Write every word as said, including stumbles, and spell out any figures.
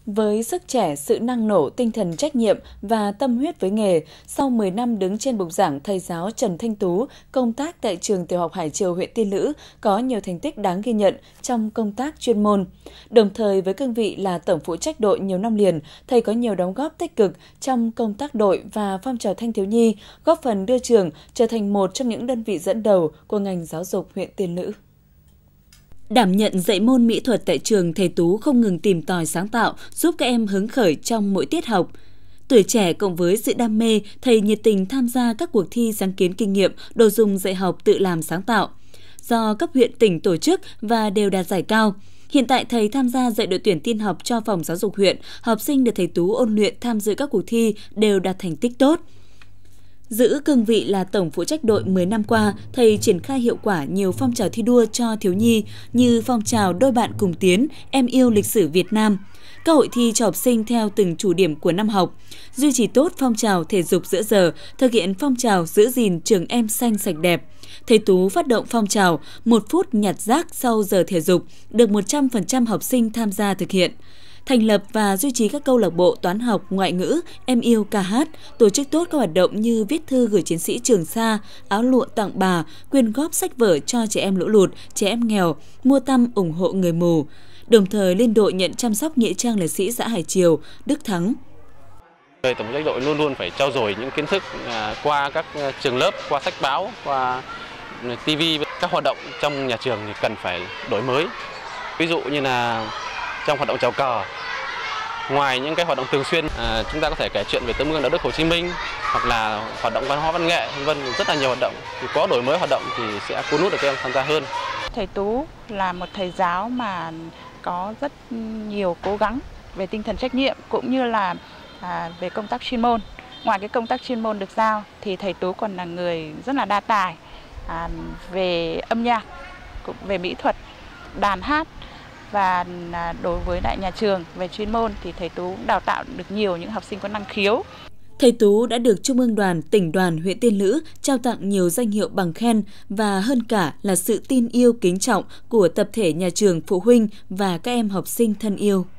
Với sức trẻ, sự năng nổ, tinh thần trách nhiệm và tâm huyết với nghề, sau mười năm đứng trên bục giảng, thầy giáo Trần Thanh Tú công tác tại trường Tiểu học Hải Triều, huyện Tiên Lữ có nhiều thành tích đáng ghi nhận trong công tác chuyên môn. Đồng thời với cương vị là tổng phụ trách đội nhiều năm liền, thầy có nhiều đóng góp tích cực trong công tác đội và phong trào thanh thiếu nhi, góp phần đưa trường trở thành một trong những đơn vị dẫn đầu của ngành giáo dục huyện Tiên Lữ. Đảm nhận dạy môn mỹ thuật tại trường, thầy Tú không ngừng tìm tòi sáng tạo, giúp các em hứng khởi trong mỗi tiết học. Tuổi trẻ cộng với sự đam mê, thầy nhiệt tình tham gia các cuộc thi sáng kiến kinh nghiệm, đồ dùng dạy học tự làm sáng tạo, do cấp huyện tỉnh tổ chức và đều đạt giải cao. Hiện tại thầy tham gia dạy đội tuyển tin học cho phòng giáo dục huyện, học sinh được thầy Tú ôn luyện tham dự các cuộc thi đều đạt thành tích tốt. Giữ cương vị là tổng phụ trách đội mười năm qua, thầy triển khai hiệu quả nhiều phong trào thi đua cho thiếu nhi như phong trào Đôi bạn cùng tiến, Em yêu lịch sử Việt Nam, các hội thi cho học sinh theo từng chủ điểm của năm học, duy trì tốt phong trào thể dục giữa giờ, thực hiện phong trào giữ gìn trường em xanh sạch đẹp. Thầy Tú phát động phong trào một phút nhặt rác sau giờ thể dục, được một trăm phần trăm học sinh tham gia thực hiện. Thành lập và duy trì các câu lạc bộ toán học, ngoại ngữ, em yêu ca hát, tổ chức tốt các hoạt động như viết thư gửi chiến sĩ Trường Sa, áo lụa tặng bà, quyên góp sách vở cho trẻ em lũ lụt, trẻ em nghèo, mua tăm ủng hộ người mù. Đồng thời liên đội nhận chăm sóc nghĩa trang liệt sĩ xã Hải Triều, Đức Thắng. Tổng phụ trách đội luôn luôn phải trau dồi những kiến thức qua các trường lớp, qua sách báo, qua ti vi. Các hoạt động trong nhà trường thì cần phải đổi mới. Ví dụ như là trong hoạt động chào cờ, ngoài những cái hoạt động thường xuyên, à, chúng ta có thể kể chuyện về tấm gương đạo đức Hồ Chí Minh, hoặc là hoạt động văn hóa văn nghệ, vân vân, rất là nhiều hoạt động. Thì có đổi mới hoạt động thì sẽ cuốn hút được các em tham gia hơn. Thầy Tú là một thầy giáo mà có rất nhiều cố gắng về tinh thần trách nhiệm cũng như là à, về công tác chuyên môn. Ngoài cái công tác chuyên môn được giao thì thầy Tú còn là người rất là đa tài à, về âm nhạc, cũng về mỹ thuật, đàn hát. Và đối với đại nhà trường về chuyên môn thì thầy Tú đào tạo được nhiều những học sinh có năng khiếu. Thầy Tú đã được Trung ương Đoàn, Tỉnh đoàn huyện Tiên Lữ trao tặng nhiều danh hiệu bằng khen và hơn cả là sự tin yêu kính trọng của tập thể nhà trường, phụ huynh và các em học sinh thân yêu.